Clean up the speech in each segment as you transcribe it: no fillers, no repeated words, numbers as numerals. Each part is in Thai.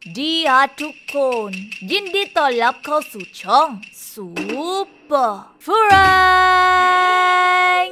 ดีทุกคนยินดีต้อนรับเข้าสู่ช่องซูเปอร์ฟราน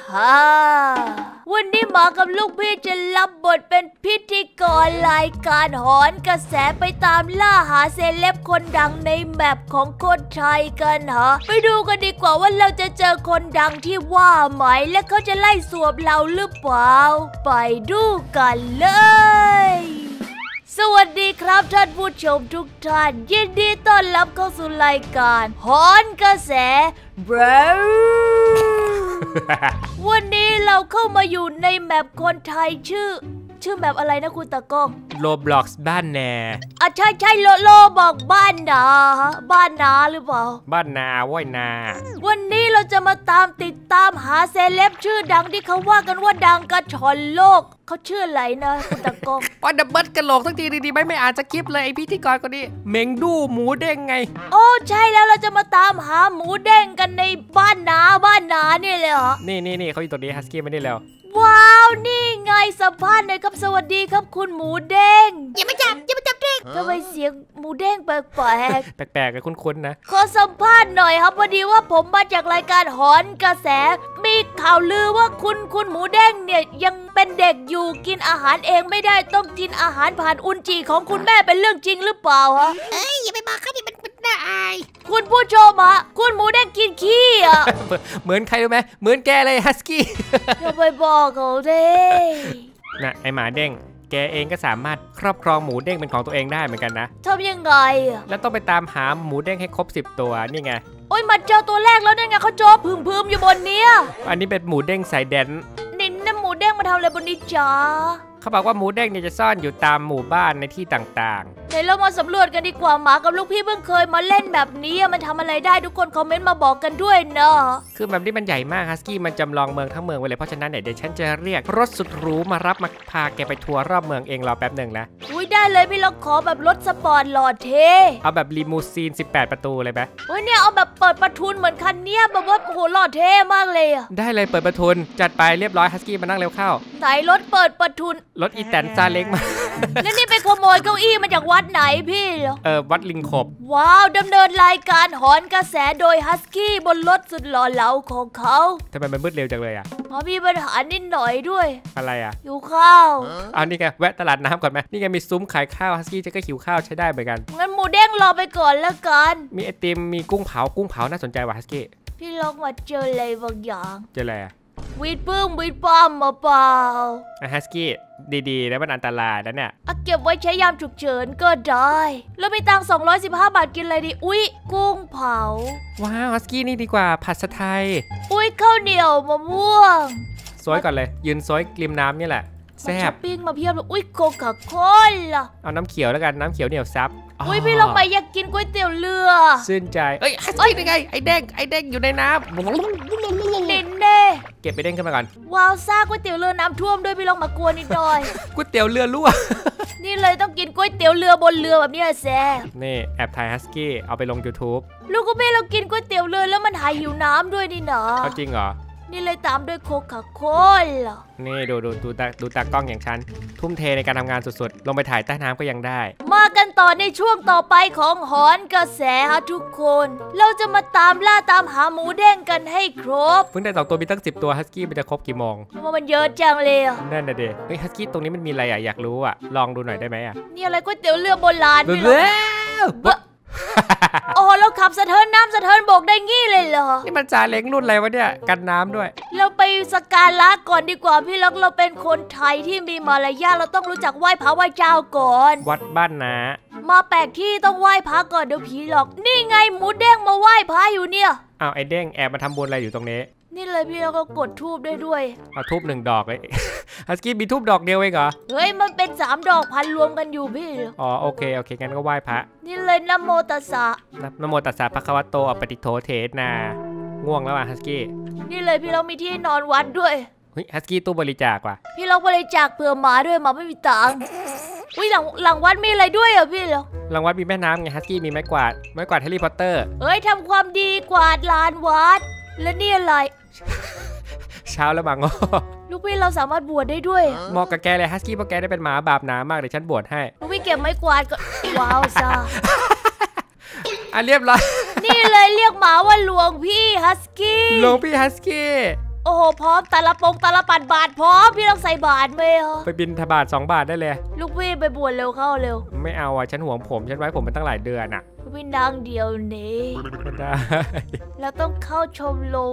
วันนี้หมากับลูกพี่จะรับบทเป็นพิธีกรรายการหอนกระแสไปตามล่าหาเซเลบคนดังในแมปของคนไทยกันไปดูกันดีกว่าว่าเราจะเจอคนดังที่ว่าไหมและเขาจะไล่สวบเราหรือเปล่าไปดูกันเลยสวัสดีครับท่านผู้ชมทุกท่านยินดีต้อนรับเข้าสู่รายการหอนกระแสวันนี้เราเข้ามาอยู่ในแมปคนไทยชื่อแมปอะไรนะคุณตากล้อง Roblox บ้านแนาใช่โลบอกบ้านนาหรือเปล่าบ้านนาว้อยนาวันนี้เราจะมาติดตามหาเซเลบชื่อดังที่เขาว่ากันว่าดังกระชอนโลกเขาชื่ออะไรนะคุณตากล้องว่าดับเบิลกระโหลกทั้งทีดีๆไม่อ่านสคริปต์เลยไอพิธีกรคนนี้เมงดูหมูเด้งไงโอ้ใช่แล้วเราจะมาตามหาหมูเด้งกันในบ้านนาเนี่ยเลยเหรอนี่เขาอยู่ตรงนี้ฮัสกี้ไม่ได้แล้วว้าวนี่ไงสัมภาษณ์หน่อยครับสวัสดีครับคุณหมูเด้งอย่ามาจับเด้งทำไมเสียงหมูเด้งแปลกกับคุ้นๆนะขอสัมภาษณ์หน่อยครับพอดีว่าผมมาจากรายการหอนกระแสมีข่าวลือว่าคุณหมูเด้งเนี่ยยังเป็นเด็กอยู่กินอาหารเองไม่ได้ต้องกินอาหารผ่านอุจจิของคุณแม่เป็นเรื่องจริงหรือเปล่าฮะอย่าไปบอกเขาดิมันน่าอายคุณผู้ชมคุณหมูเด้งกินขี้เหมือนใครรู้ไหมเหมือนแกเลยฮัสกี้อย่าไปบอกเขาเด้นะไอหมาเด้งแกเองก็สามารถครอบครองหมูเด้งเป็นของตัวเองได้เหมือนกันนะทำยังไงแล้วต้องไปตามหาหมูเด้งให้ครบ10ตัวนี่ไงโอ้ยมาเจอตัวแรกแล้วนี่ไงเขาโจบพึมอยู่บนเนี้ยอันนี้เป็นหมูเด้งสายแดนนี่หมูเด้งมาทำอะไรบนนี้จ้าเขาบอกว่าหมูเด้งเนี่ยจะซ่อนอยู่ตามหมู่บ้านในที่ต่างๆเดี๋ยวเรามาสำรวจกันดีกว่าหมากับลูกพี่เพิ่งเคยมาเล่นแบบนี้มันทำอะไรได้ทุกคนคอมเมนต์มาบอกกันด้วยเนาะคือแบบนี้มันใหญ่มากฮัสกี้มันจำลองเมืองทั้งเมืองไว้เลยเพราะฉะนั้นเดี๋ยวฉันจะเรียกรถสุดหรูมารับมาพาแกไปทัวร์รอบเมืองเองรอแป๊บหนึ่งนะอุ้ยได้เลยพี่เราขอแบบรถสปอร์ตหล่อเท่เอาแบบลีมูซีน18ประตูเลยไหมเฮ้ยเนี่ยเอาแบบเปิดประทุนเหมือนคันเนี้ยแบบว่าโอ้โหหล่อเท่มากเลยได้เลยเปิดประทุนจัดไปเรียบร้อยฮัสกี้มานั่งเร็วเข้าไหนรถเปิดประทุนรถอีแตนซาเล้งมาแล้วนี่ไปขโมยเก้าอี้มาจากวัดไหนพี่วัดลิงขบว้าวดำเนินรายการหอนกระแสโดยฮัสกี้บนรถสุดหล่อเหลาของเขาทำไมมันมืดเร็วจังเลยมีปัญหานิดหน่อยด้วยอะไรหิวข้าวนี่ไงแวะตลาดน้ำก่อนไหมนี่ไงมีซุ้มขายข้าวฮัสกี้จะก็หิวข้าวใช้ได้เหมือนกันงั้นหมูเด้งรอไปก่อนแล้วกันมีไอติมมีกุ้งเผาน่าสนใจว่ะฮัสกี้พี่ลองมาเจออะไรบางอย่างเจออะไรวีดป้อมมาเปล่าฮัสกี้ดีๆแล้วมันอันตรายแล้วเนี่ยเก็บไว้ใช้ยามฉุกเฉินก็ได้แล้วมีตังค์215 บาทกินอะไรดีอุ๊ยกุ้งเผาว้าวฮัสกี้นี่ดีกว่าผัดสะไทยอุ๊ยข้าวเหนียวมะม่วงซอยก่อนเลยยืนซอยริมน้ำนี่แหละแซ่บปิ้งมาเพียบเลยอุ๊ยโคคาโคล่าเอาน้ำเขียวแล้วกันน้ำเขียวเหนียวซับอุ๊ยพี่ลงไปอยากกินก๋วยเตี๋ยวเรือชื่นใจฮัสกี้เป็นไงไอเด้งอยู่ในน้ำเด่นเน่เก็บไปเด้งขึ้นมาก่อนว้าวซ่าก๋วยเตี๋ยวเรือน้ำท่วมด้วยพี่ลองมากวนนิดหน่อยก๋วยเตี๋ยวเรือรั่วนี่เลยต้องกินก๋วยเตี๋ยวเรือบนเรือแบบนี้แซ่บนี่แอบถ่ายฮัสกี้เอาไปลง YouTube ลูกก็ไม่เรากินก๋วยเตี๋ยวเรือแล้วมันหายหิวน้ำด้วยนี่นะจริงเหรอนี่เลยตามด้วยโคคาโคล่านี่ดูตากล้องอย่างฉันทุ่มเทในการทำงานสุดๆลงไปถ่ายใต้น้ำก็ยังได้มากันต่อในช่วงต่อไปของหอนกระแสทุกคนเราจะมาตามหาหมูเด้งกันให้ครบเพิ่งได้2ตัวมีตั้ง10ตัวฮัสกี้มันจะครบกี่โมงมันเยอะจังเลยนั่นน่ะเด็กฮัสกี้ตรงนี้มันมีอะไรอยากรู้ลองดูหน่อยได้ไหมนี่อะไรก๋วยเตี๋ยวเรือโบราณนี่เหรอโอ้เราขับสะเทินน้ำสะเทินบกได้งี้เลยเหรอนี่มันจาเล้งรุ่นอะไรวะเนี่ยกันน้ำด้วยเราไปสักการะก่อนดีกว่าพี่ล็อกเราเป็นคนไทยที่มีมารยาทเราต้องรู้จักไหว้พระไหว้เจ้าก่อนวัดบ้านนามาแปลกที่ต้องไหว้พระก่อนเดี๋ยวผีหลอกนี่ไงหมูเด้งมาไหว้พระอยู่เนี่ยไอเด้งแอบมาทำบุญอะไรอยู่ตรงนี้นี่เลยพี่เราก็กดทูบได้ด้วยเอาทูบ1 ดอกเลยฮัสกี้มีทูบดอกเดียวเองเหรอเฮ้ยมันเป็น3 ดอกพันรวมกันอยู่พี่โอเคงั้นก็ไหว้พระนี่เลยนะโมตัสสะนะโมตัสสะภะคะวะโตอะปฏิโทเทนาง่วงแล้วฮัสกี้นี่เลยพี่เรามีที่นอนวัดด้วยฮัสกี้ตู้บริจาคว่ะพี่เราบริจาคเผื่อหมาด้วยหมาไม่มีตังค์หลังวัดมีอะไรด้วยพี่เหรอหลังวัดมีแม่น้ำไงฮัสกี้มีไม้กวาดแฮร์รี่พอตเตอร์ทำความดีกวาดลานวัดแล้วนี่อะไรเช้าแล้วบางงอลูกพี่เราสามารถบวชได้ด้วยเหมาะกับแกเลยฮัสกี้เพราะแกได้เป็นหมาบาปหนามากเดี๋ยวฉันบวชให้ลูกพี่เก็บไม้กวาดก็ว้าวซ่าเรียบร้อยนี่เลยเรียกหมาว่าหลวงพี่ฮัสกี้หลวงพี่ฮัสกี้โอ้โหพร้อมตาละปัดบาทพร้อมพี่ต้องใส่บาทไหมอ่ะไปบินทบาท2 บาทได้เลยลูกพี่ไปบวชเร็วเข้าเร็วไม่เอาอ่ะฉันห่วงผมฉันไว้ผมมันตั้งหลายเดือนอ่ะลูกพี่นางเดียวนี้ไม่ได้เราต้องเข้าชมรม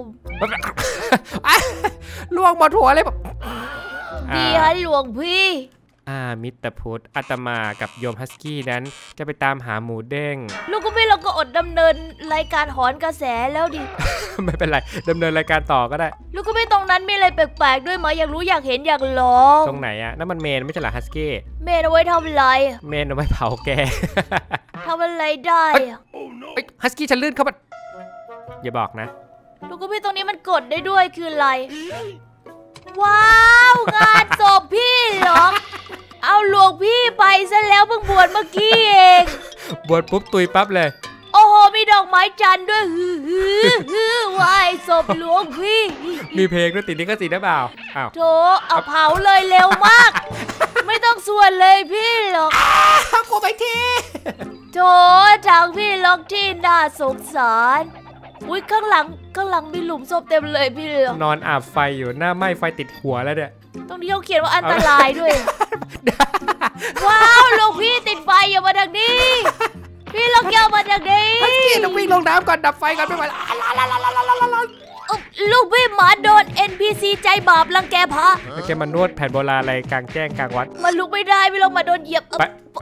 ล่วงหมดหัวเลยแบบดีฮะหลวงพี่มิสเตอร์พุทธอาตมากับโยมฮัสกี้นั้นจะไปตามหาหมูเด้งลูกพี่เราก็อดดำเนินรายการหอนกระแสแล้วดิไม่เป็นไรดำเนินรายการต่อก็ได้ลูกพี่ตรงนั้นมีอะไรแปลกๆด้วยไหมอยากรู้อยากเห็นอยากลองตรงไหนอะนั่นมันเมนไม่ใช่เหรอฮัสกี้เมนเอาไว้ทำอะไรเมนเอาไว้เผาแกทำอะไรได้อะฮัสกี้ฉันลื่นเข้ามาอย่าบอกนะลูกพี่ตรงนี้มันกดได้ด้วยคืออะไร ว้าวงานศพพี่เหรอ เอาหลวงพี่ไปซะแล้วเพิ่งบวชเมื่อกี้เองบวชปุ๊บตุยปั๊บเลยโอ้โหมีดอกไม้จันทร์ด้วยฮือไหว้ศพหลวงพี่มีเพลงด้วยติดนี้ก็ติดได้เปล่าอ้าวโถเอาเผาเลยเร็วมาก ไม่ต้องส่วนเลยพี่หรอกกูไปทีโถทางพี่ล็อกที่น่าสงสารอุ้ยข้างหลังมีหลุมศพเต็มเลยพี่หรอกนอนอาบไฟอยู่หน้าไหม้ไฟติดหัวแล้วเนี่ยตรงนี้เขาเขียนว่าอันตรายด้วย ว้าวหลวงพี่ติดไฟอย่ามาทางนี้ พี่ล็อกอย่ามาทางนี้ฮัสกี้ต้องวิ่งลงน้ำก่อนดับไฟก่อนไม่ไหวแล้วลูกพี่หมาโดน NPC ใจบาปรังแกพระแล้วแกมานวดแผ่นโบราณอะไรกลางแจ้งกลางวัดมันลุกไม่ได้พี่ล็อกมาโดนเหยียบไป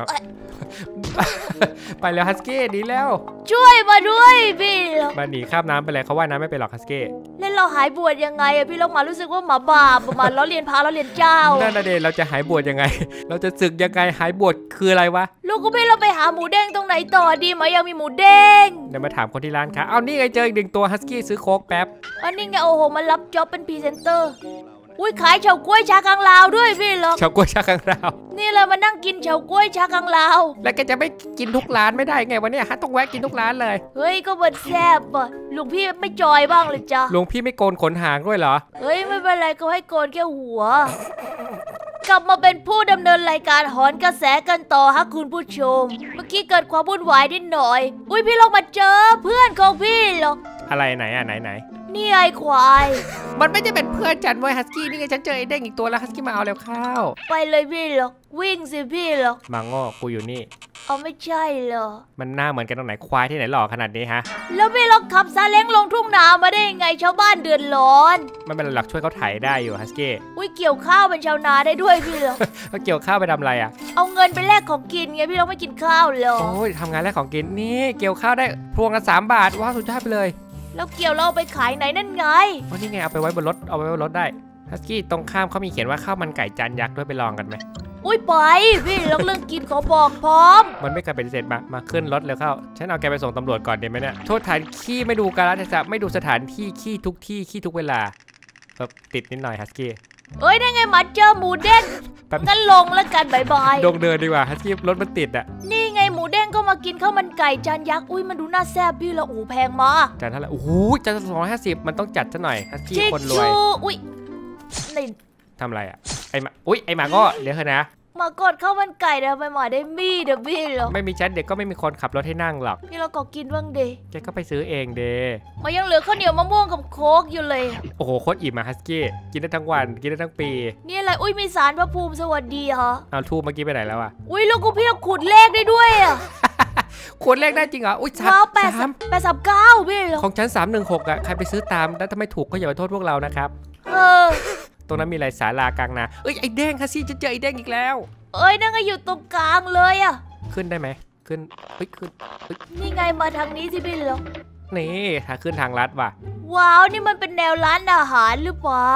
ไปแล้วฮัสกี้ดีแล้วช่วยมาด้วยพี่ล็อกมาหนีข้ามน้ำไปเลยเขาว่ายน้ำไม่เป็นหรอกฮัสกี้เล่นเราหายบวชยังไงอะพี่ล็อกมารู้สึกว่าหมาบาปมาล้อเลียนพระล้อเลียนเจ้านั่นน่ะเดเราจะหายบวชยังไง เราจะศึกยังไงหายบวชคืออะไรวะลูกก็ไม่เราไปหาหมูเด้งตรงไหนต่อดีไหมยังมีหมูเด้งเดี๋ยวมาถามคนที่ร้านค้าเอานี่ไงเจออีก1 ตัวฮัสกี้ซื้อโค้กแป๊บอันนี้ไงโอ้โหมันรับจ็อบเป็นพรีเซนเตอร์อุ้ยขายเฉาก๊วยชากังลาวด้วยพี่ล็อกชาวกล้วยชากังราวนี่เลยมานั่งกินเฉาก๊วยชากังลาวแล้วแกจะไม่กินทุกร้านไม่ได้ไงวันนี้ฮะต้องแวะกินทุกร้านเลยเฮ้ยก็มันแซ่บอ่ะลุงพี่ไม่จอยบ้างเลยจ้ะหลวงพี่ไม่โกนขนหางด้วยเหรอเฮ้ยไม่เป็นไรก็ให้โกนแค่หัว กลับมาเป็นผู้ดำเนินรายการหอนกระแสกันต่อฮะคุณผู้ชม เมื่อกี้เกิดความวุ่นวายนิดหน่อยอุ้ยพี่ลองมาเจอเพื่อนของพี่หรอกอะไรไหนอ่ะไหนนี่ไอ้ควายมันไม่ได้เป็นเพื่อนฉันเว้ยฮัสกี้นี่ไงฉันเจอไอ้เด้งอีกตัวแล้วฮัสกี้มาเอาแล้วข้าวไปเลยพี่หรอกวิ่งสิพี่หรอกมาโง่กูอยู่นี่เอาไม่ใช่เหรอมันหน้าเหมือนกันตรงไหนควายที่ไหนหล่อขนาดนี้ฮะแล้วพี่ลองขับซาเล้งลงทุ่งนามาได้ยังไงชาวบ้านเดือดร้อนไม่เป็นไรหรอกช่วยเขาไถได้อยู่ฮัสกี้อุ้ยเกี่ยวข้าวเป็นชาวนาได้ด้วยพี่หรอกเขาเกี่ยวข้าวไปทำอะไรอ่ะเอาเงินไปแลกของกินไงพี่ลองไม่กินข้าวเหรอโอ้ยทำงานแลกของกินนี่เกี่ยวข้าวได้พวงละ3 บาทว้าวสุดยอดไปเลยแล้วเกี่ยวเราเอาไปขายไหนนั่นไงโอ้นี่ไงเอาไปไว้บนรถเอาไว้บนรถได้ฮัสกี้ตรงข้ามเขามีเขียนว่าข้าวมันไก่จานยักษ์ด้วยไปลองกันไหมอุ้ยไปพี่ลองเรื่องกินขอบอกพร้อมมันไม่เคยเป็นเสร็จมาขึ้นรถเลยเข้าฉันเอาแกไปส่งตำรวจก่อนดีไหมเนี่ยโทษฐานขี้ไม่ดูกาลเทศะไม่ดูสถานที่ขี้ทุกที่ขี้ทุกเวลาแบบติดนิดหน่อยฮัสกี้เอ้ยได้ไงมาเจอหมูเด้งแป๊บงั้นลงแล้วกันบายบายดงเดินดีกว่าฮัสกี้รถมันติดอ่ะนี่ไงหมูเด้งก็มากินข้าวมันไก่จานยักษ์อุ้ยมันดูน่าแซ่บพี่ละโอ้แพงมากจานเท่าไหร่โอ้โหจาน250มันต้องจัดซะหน่อยฮัสกี้ชิคคนรวชูยอุ้ยนี่ทำอะไรอ่ะไอหมาอุ้ยไอหมาก็เดี๋ยวเถอะนะมากดข้าวมันไก่ทำไมหมาได้มีดอะพี่เหรอไม่มีฉันเด็กก็ไม่มีคนขับรถให้นั่งหรอกพี่เราก็กินบ้างเดแกก็ไปซื้อเองเดมายังเหลือข้าวเหนียวมะม่วงกับโค้กอยู่เลยโอ้โหโคตรอิ่มอะฮัสกี้กินได้ทั้งวันกินได้ทั้งปีนี่อะไรอุ้ยมีสารพระภูมิสวัสดีเหรอเอาทูบเมื่อกี้ไปไหนแล้วอะอุ้ยลูกกูพี่เราขุดเลขได้ด้วยอะขวดเลขได้จริงเหรออุ้ยว้าวสาม 839พี่เหรอของฉัน316อะใครไปซื้อตามแล้วถ้าไม่ถูกก็อย่าไปโทษพวกเรานะครับเออตรงนั้นมีอะไรศาลากลางนาเอ้ยไอ้แดงฮัสกี้จะเจอไอ้แดงอีกแล้วเอ้ยนั่งก็อยู่ตรงกลางเลยอะขึ้นได้ไหมขึ้นเฮ้ยขึ้นเฮ้ยนี่ไงมาทางนี้สิพี่เหรอนี่ถ้าขึ้นทางลัดว่ะว้าวนี่มันเป็นแนวร้านอาหารหรือเปล่า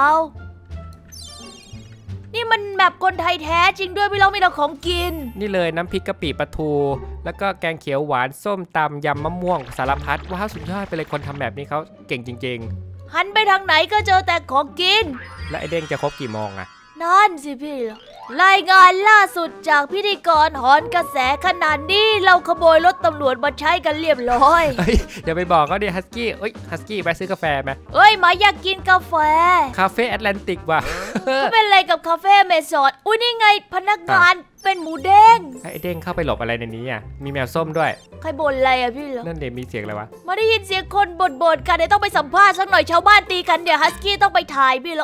นี่มันแบบคนไทยแท้จริงด้วยพี่เราไม่เอาของกินนี่เลยน้ำพริกกะปิปลาทู แล้วก็แกงเขียวหวานส้มตำยำมะม่วงสารพัดว้าวสุดยอดไปเลยคนทำแบบนี้เขาเก่งจริงหันไปทางไหนก็เจอแต่ของกินๆ และไอ้เด้งจะครบกี่โมงอะนั่นสิพี่รายงานล่าสุดจากพิธีกรหอนกระแสขนาดนี้เราขโมยรถตำรวจมาใช้กันเรียบร้อยอย่าไปบอกเขาดิฮัสกี้ฮัสกี้ไปซื้อกาแฟไหมหมาอยากกินกาแฟคาเฟ่แอตแลนติกว่ะก็เป็นอะไรกับคาเฟ่เมซอนอุ้ยนี่ไงพนักงานเป็นหมูเด้งไอ้เด้งเข้าไปหลบอะไรในนี้อ่ะมีแมวส้มด้วยใครบ่นอะไรอ่ะพี่เหรอนั่นเดี๋ยวมีเสียงอะไรวะมาได้ยินเสียงคนบ่นกันเดี๋ยวต้องไปสัมภาษณ์สักหน่อยชาวบ้านตีกันเดี๋ยวฮัสกี้ต้องไปถ่ายพี่เหรอ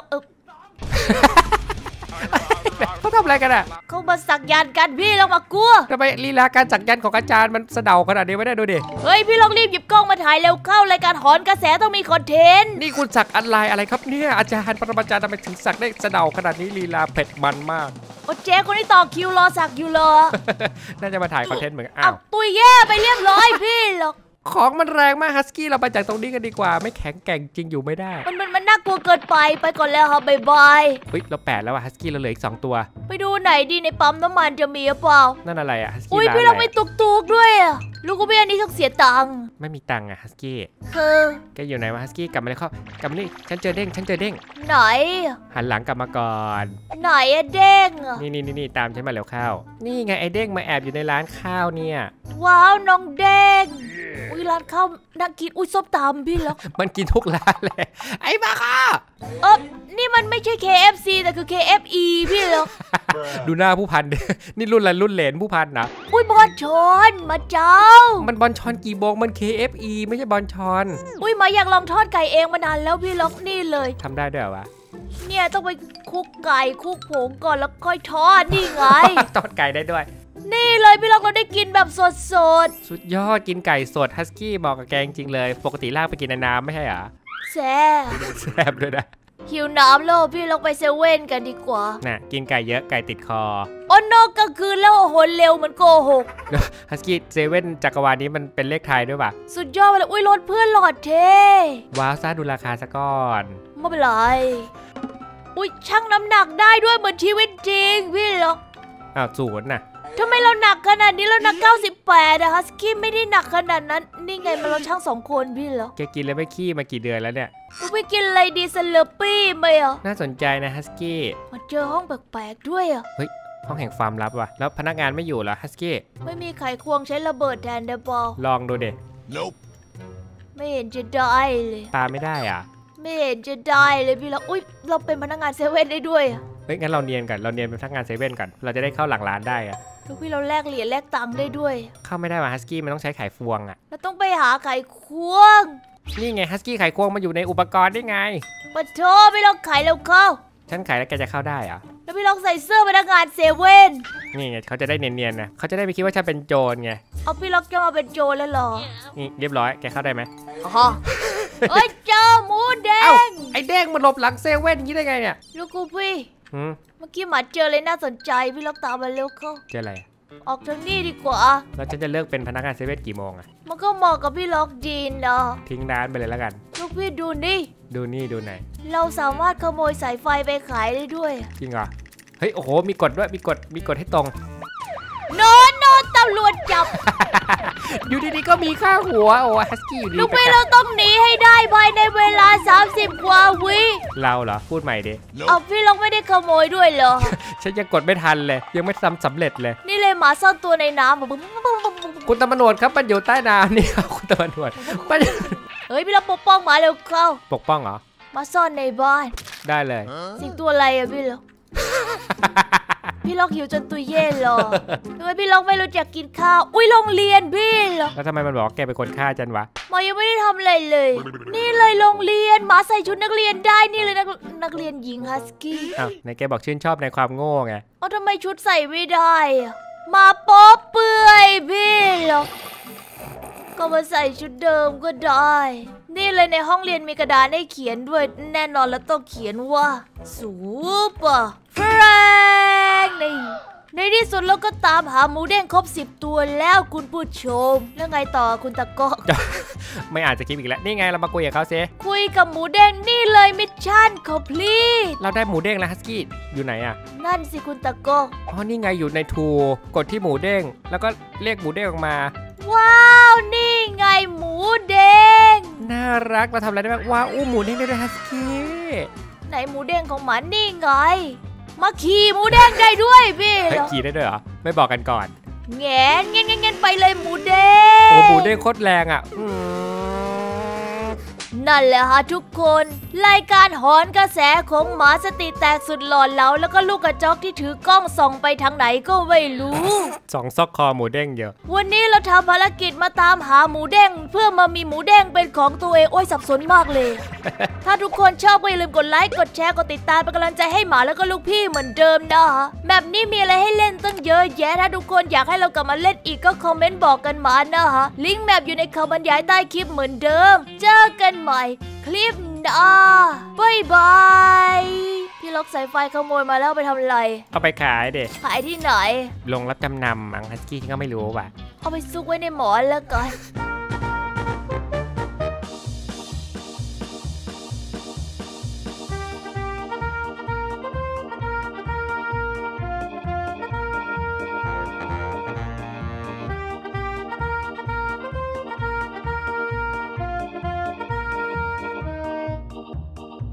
เขาทำอะไรกันอ่ะเขามาสักยันกันพี่ลองมากลัวทำไมลีลาการสักยันของอาจารย์มันสะเดาขนาดนี้ไม่ได้ดูดิพี่ลองรีบหยิบกล้องมาถ่ายเร็วเข้ารายการหอนกระแสต้องมีคอนเทนต์นี่คุณสักอะไรครับเนี่ยอาจารย์ปรมาจารย์ทำไมถึงสักได้สะเดาขนาดนี้ลีลาเผ็ดมันมากเจ๊คนที่ต่อคิวรอสักอยู่รอน่าจะมาถ่ายคอนเทนต์เหมือนอ้าวตุยแย่ไปเรียบร้อยพี่หรอกของมันแรงมากฮัสกี้เราไปจากตรงนี้กันดีกว่าไม่แข็งแกร่งจริงอยู่ไม่ได้มันน่ากลัวเกินไปก่อนแล้วครับบายเรา8แล้วอะฮัสกี้เราเหลืออีก2ตัวไปดูไหนดีในปั๊มน้ำมันจะมีหรือเปล่านั่นอะไรอะฮัสกี้พี่เราไปตุกด้วยอะลูกก็ไม่อันนี้ต้องเสียตังค์ไม่มีตังค์อะฮัสกี้แกอยู่ไหนวะฮัสกี้กลับมาเลยครับกลับมานี่ฉันเจอเด้งไหนหันหลังกลับมาก่อนไหนอะเด้งนี่ตามฉันมาเร็วเข้านี่ไงไอเด้งมาแอบอยู่ในร้านข้าวเนี่ยว้าวน้องเด้งร้านข้าวน่ากินส้มตำพี่แล้วมันกินทุกร้านเลยไอ้บ้าค่ะนี่มันไม่ใช่ KFC แต่คือ KFE พี่แล้วดูหน้าผู้พันนี่รุ่นอะไรรุ่นเหลนผู้พันนะบอลชอนมาเจ้ามันบอลชอนกี่โมงมัน KFE ไม่ใช่บอลชอนมาอยากลองทอดไก่เองมานานแล้วพี่ล็อกนี่เลยทำได้ด้วยเหรอวะเนี่ยต้องไปคุกไก่คุกผงก่อนแล้วค่อยทอดนี่ไงทอดไก่ได้ด้วยนี่เลยพี่ล็อกเราได้กินแบบสดสุดยอดกินไก่สดฮัสกี้บอกกับแกจริงเลยปกติลากไปกินในน้ำไม่ใช่เหรอแซ่บด้วยนะหิวน้ำแล้วพี่ล็อกไปเซเว่นกันดีกว่าน่ะกินไก่เยอะไก่ติดคอโนกลางคืนแล้วโหนเร็วเหมือนโกหกฮัสกี้เซเว่นจักรวาลนี้มันเป็นเลขไทยด้วยป่ะสุดยอดเลยรถเพื่อนหลอดเท่ว้าวซะดูราคาซะก่อนไม่เป็นไรชั่งน้ำหนักได้ด้วยเหมือนชีวิตจริงพี่ล็อก 0น่ะทำไมเราหนักขนาดนี้เราหนัก98อะฮัสกี้ไม่ได้หนักขนาดนั้นนี่ไงมันเราชั่ง2คนพี่เหรอแกกินแล้วไม่ขี้มากี่เดือนแล้วเนี่ยไปกินอะไรดีสเลปปี้ไหมอ่ะน่าสนใจนะฮัสกี้มาเจอห้องแปลกๆด้วยอ่ะเฮ้ยห้องแห่งความลับว่ะแล้วพนักงานไม่อยู่เหรอฮัสกี้ไม่มีไขควงใช้ระเบิดแทนเดบอลลองดูเด็ Nope ไม่เห็นจะได้เลยปาไม่ได้อ่ะไม่เห็นจะได้เลยพี่เราเราเป็นพนักงานเซเว่นได้ด้วยอ่ะเฮ้ยงั้นเราเนียนกันเราเนียนเป็นพนักงานเซเว่นกันเราจะได้เข้าหลังร้านได้อะลูกพี่เราแลกเหรียญแลกตังค์ได้ด้วยเข้าไม่ได้ว่ะฮัสกี้มันต้องใช้ไขควงอ่ะเราต้องไปหาไขควงนี่ไงฮัสกี้ไขควงมันอยู่ในอุปกรณ์ได้ไงปะโถพี่ลองไขแล้วเข้าฉันไขแล้วแกจะเข้าได้อะแล้วพี่ลองใส่เสื้อพนักงานเซเว่นนี่ไงเขาจะได้เนียนๆนะเขาจะได้ไม่คิดว่าฉันเป็นโจรไงพี่ล็อกจะมาเป็นโจรแล้วเหรอนี่เรียบร้อยแกเข้าได้ไหมเจ้าหมูแดงไอ้แดงมันหลบหลังเซเว่นอย่างนี้ได้ไงเนี่ยลูกกูพี่เมื่อกี้หมาเจอเลยน่าสนใจพี่ล็อกตามมาเร็วเข้าเจออะไรออกทางนี้ดีกว่าแล้วฉันจะเลิกเป็นพนักงานเซเว่นกี่โมงอะมันก็เหมาะกับพี่ล็อกดีนเนาะทิ้งร้านไปเลยแล้วกันลูกพี่ดูนี่ดูไหนเราสามารถขโมยสายไฟไปขายได้ด้วยจริงเหรอเฮ้ยโอ้โหมีกฎด้วยมีกฎให้ตรงโนตำรวจจับอยู่ดีๆก็มีค่าหัวโอ้ฮัสกี้อยู่ดีลูกพี่เราต้องหนีให้ได้ภายในเวลา30กว่าวิเราเหรอพูดใหม่ดิพี่เราไม่ได้ขโมยด้วยเหรอฉันยังกดไม่ทันเลยยังไม่ทำสำเร็จเลยนี่เลยหมาซ่อนตัวในน้ำคุณตำรวจครับมันอยู่ใต้น้ำนี่คุณตำรวจเฮ้ยพี่เราปกป้องหมาเร็วเข้าปกป้องเหรอมาซ่อนในบ้านได้เลยสิ่งตัวอะไรอะพี่เราพี่ล็อกหิวจนตุยเย่หรอทำไมพี่ล็อกไม่รู้จักกินข้าวโรงเรียนพี่เหรอแล้วทำไมมันบอกแกเป็นคนฆ่าจันวะหมอยังไม่ได้ทำอะไรเลยนี่เลยโรงเรียนหมาใส่ชุดนักเรียนได้นี่เลยนักเรียนหญิงฮัสกี้อ้าวไหนแกบอกชื่นชอบในความโง่ไงทำไมชุดใส่ไม่ได้มาโป๊เปื่อยพี่เหรอก็มาใส่ชุดเดิมก็ได้นี่เลยในห้องเรียนมีกระดานให้เขียนด้วยแน่นอนแล้วต้องเขียนว่าซูเปอร์แฟรงในที่สุดเราก็ตามหาหมูเด้งครบ10ตัวแล้วคุณผู้ชมแล้วไงต่อคุณตะก้อไม่อาจจะคิดอีกแล้วนี่ไงเรามาคุยกับเขาเซคุยกับหมูเด้งนี่เลยมิชชั่นคอมพลีทเราได้หมูเด้งแล้วฮัสกี้อยู่ไหนอะนั่นสิคุณตะก้อนี่ไงอยู่ในทูกดที่หมูเด้งแล้วก็เรียกหมูเด้งออกมาว้าวนี่ไงหมูเด้งน่ารักเราทำอะไรได้บ้างว้าวหมูเด้งได้ด้วยฮัสกี้ไหนหมูเด้งของหมานี่ไงมาขี่หมูแดงได้ด้วยพี่ขี่ได้ด้วยเหรอไม่บอกกันก่อนแงนไปเลยหมูแดงโอ้หมูแดงโคตรแรงอ่ะนั่นแหละฮะทุกคนรายการหอนกระแสของหมาสติแตกสุดหลอนแล้วก็ลูกกระจอกที่ถือกล้องส่องไปทางไหนก็ไม่รู้ส่องซอกคอหมูเด้งเยอะวันนี้เราทำภารกิจมาตามหาหมูเด้งเพื่อมามีหมูเด้งเป็นของตัวเองโอ้ยสับสนมากเลย ถ้าทุกคนชอบก็อย่าลืมกดไลค์กดแชร์กดติดตามเป็นกำลังใจให้หมาแล้วก็ลูกพี่เหมือนเดิมนะแบบนี้มีอะไรให้เล่นตั้งเยอะแยะถ้าทุกคนอยากให้เรากลับมาเล่นอีกก็คอมเมนต์บอกกันมานะฮะลิงก์แมปอยู่ในคำบรรยายใต้คลิปเหมือนเดิมเจอกันใหม่คลิปหน้าบายบายพี่ล็อกสายไฟขโมยมาแล้วไปทำอะไรเอาไปขายเด็กขายที่ไหนลงรับจำนำมังฮัสกี้ที่ก็ไม่รู้ว่ะเอาไปซุกไว้ในหมอนแล้วกัน